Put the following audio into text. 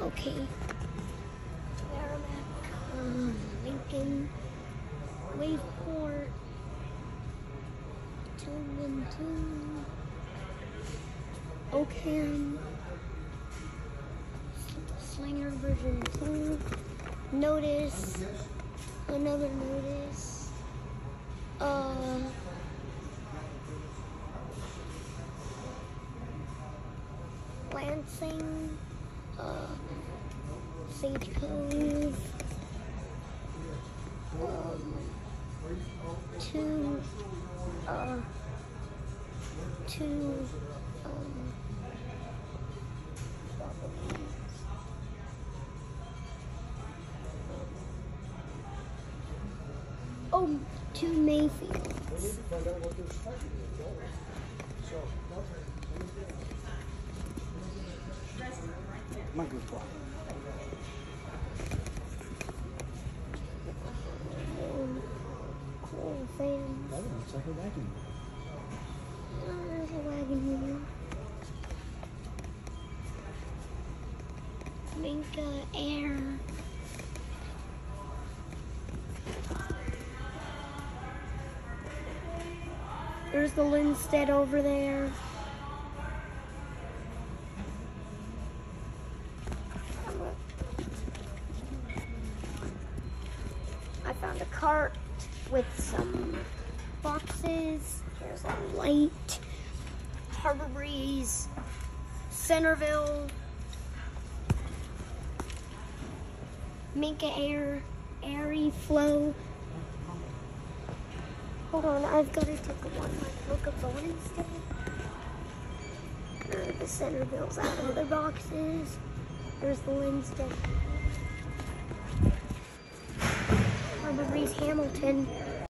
Okay. Merrimack, Lincoln, Waveport, 212, Oakham, Slinger version 2, Notice, another Notice, Lansing, Sage Cove, two, two Mayfields. My good boy. Cool fans. That one looks like a wagon. Oh, there's a wagon here. Minka Air. There's the Lindstedt over there. I found a cart with some boxes. Here's a light. Harbor Breeze. Centerville. Minka Air. Airy Flow. Hold on, I've got to take a look at the Lindstedt. The Centerville's out of the boxes. There's the Lindstedt. Harbor Breeze Hamilton.